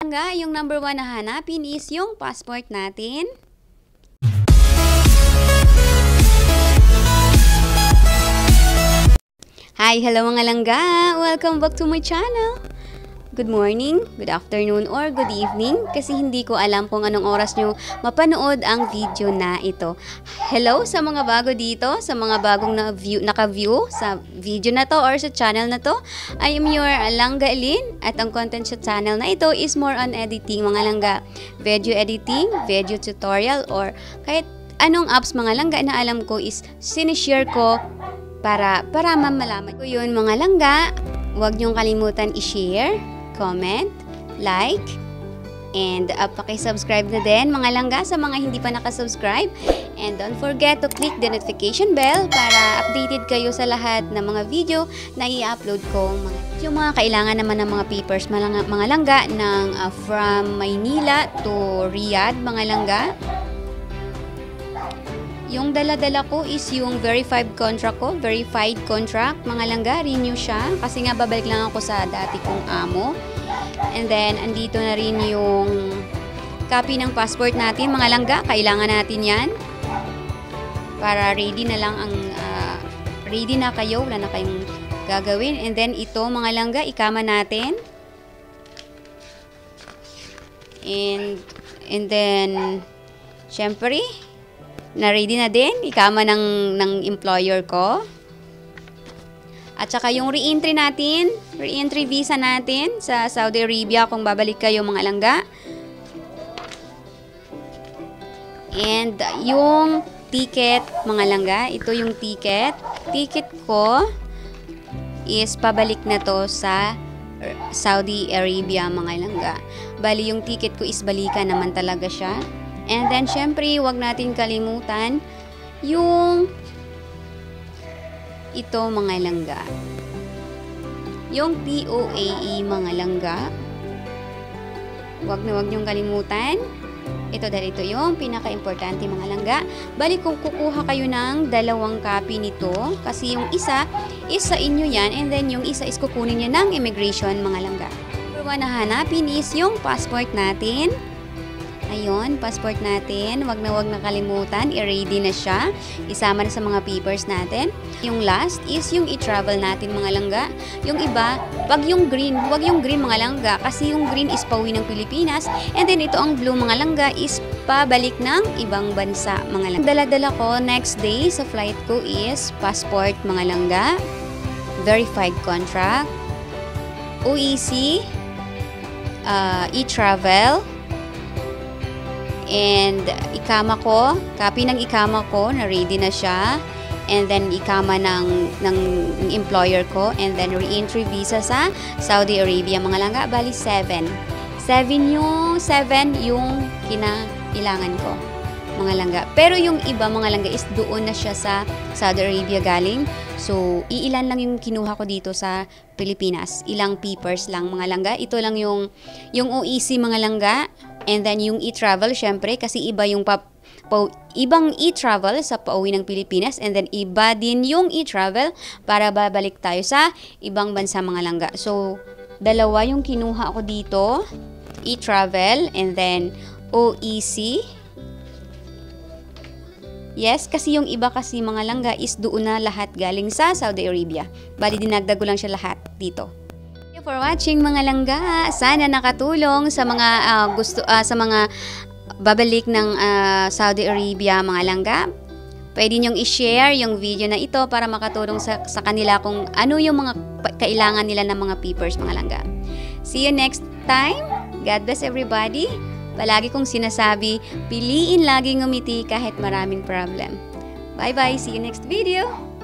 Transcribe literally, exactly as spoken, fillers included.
Nga, yung number one na hanapin is yung passport natin. Hi, hello mga langga! Welcome back to my channel! Good morning, good afternoon, or good evening kasi hindi ko alam kung anong oras nyo mapanood ang video na ito. Hello sa mga bago dito, sa mga bagong na-view, naka-view sa video na to or sa channel na to. I am your Langga Lynn at ang content sa channel na ito is more on editing mga langga. Video editing, video tutorial, or kahit anong apps mga langga na alam ko is sinishare ko para, para mamalaman ko yun mga langga. Huwag nyong kalimutan i-share, comment, like, and uh, pakisubscribe na din mga langga sa mga hindi pa nakasubscribe. And don't forget to click the notification bell para updated kayo sa lahat ng mga video na i-upload ko. Yung mga kailangan naman ng mga papers mga, mga langga ng uh, from Maynila to Riyadh mga langga. Yung dala-dala ko is yung verified contract ko, verified contract, mga langga, renew siya. Kasi nga babalik lang ako sa dati kong amo. And then, andito na rin yung copy ng passport natin, mga langga. Kailangan natin yan. Para ready na lang ang, uh, ready na kayo, wala na kayong gagawin. And then, ito mga langga, ikama natin. And, and then, syempre, na ready na din, ikama ng, ng employer ko. At saka yung re-entry natin, re-entry visa natin sa Saudi Arabia kung babalik kayo mga langga. And yung ticket mga langga, ito yung ticket. Ticket ko is pabalik na to sa Saudi Arabia mga langga. Bali yung ticket ko is balikan naman talaga siya. And then, syempre, huwag natin kalimutan yung ito mga langga. Yung P O A E mga langga. Huwag na huwag niyong kalimutan. Ito dahil ito yung pinaka-importante mga langga. Balik kung kukuha kayo ng dalawang copy nito. Kasi yung isa is sa inyo yan. And then, yung isa is kukunin niya ng immigration mga langga. Number one na hanapin is yung passport natin. Ayun, passport natin. Wag na wag na kalimutan. I-ready na siya. Isama na sa mga papers natin. Yung last is yung i-travel natin mga langga. Yung iba, wag yung green. Wag yung green mga langga. Kasi yung green is pauwi ng Pilipinas. And then ito ang blue mga langga is pabalik ng ibang bansa mga langga. Dala-dala ko next day sa flight ko is passport mga langga. Verified contract. O E C. Uh, e-travel. And ikama ko, copy ng ikama ko, na ready na siya. And then ikama ng, ng employer ko. And then re-entry visa sa Saudi Arabia. Mga langga, bali seven. Seven yung, seven yung kinailangan ko. Mga langga. Pero yung iba mga langga is doon na siya sa Saudi Arabia galing. So, iilan lang yung kinuha ko dito sa Pilipinas. Ilang papers lang mga langga. Ito lang yung, yung O E C mga langga. And then yung e-travel, syempre, kasi iba yung pa, pa, ibang e-travel sa pauwi ng Pilipinas. And then iba din yung e-travel para babalik tayo sa ibang bansa mga langga. So, dalawa yung kinuha ko dito. E-travel and then O E C. Yes, kasi yung iba kasi mga langga is doon na lahat galing sa Saudi Arabia. Bali, dinagdag ko lang siya lahat dito. For watching mga langga, sana nakatulong sa mga uh, gusto uh, sa mga babalik ng uh, Saudi Arabia mga langga. Pwede niyong i-share yung video na ito para makatulong sa, sa kanila kung ano yung mga kailangan nila ng mga papers mga langga. See you next time. God bless everybody. Palagi kong sinasabi, piliin laging ngumiti kahit maraming problem. Bye bye. See you next video.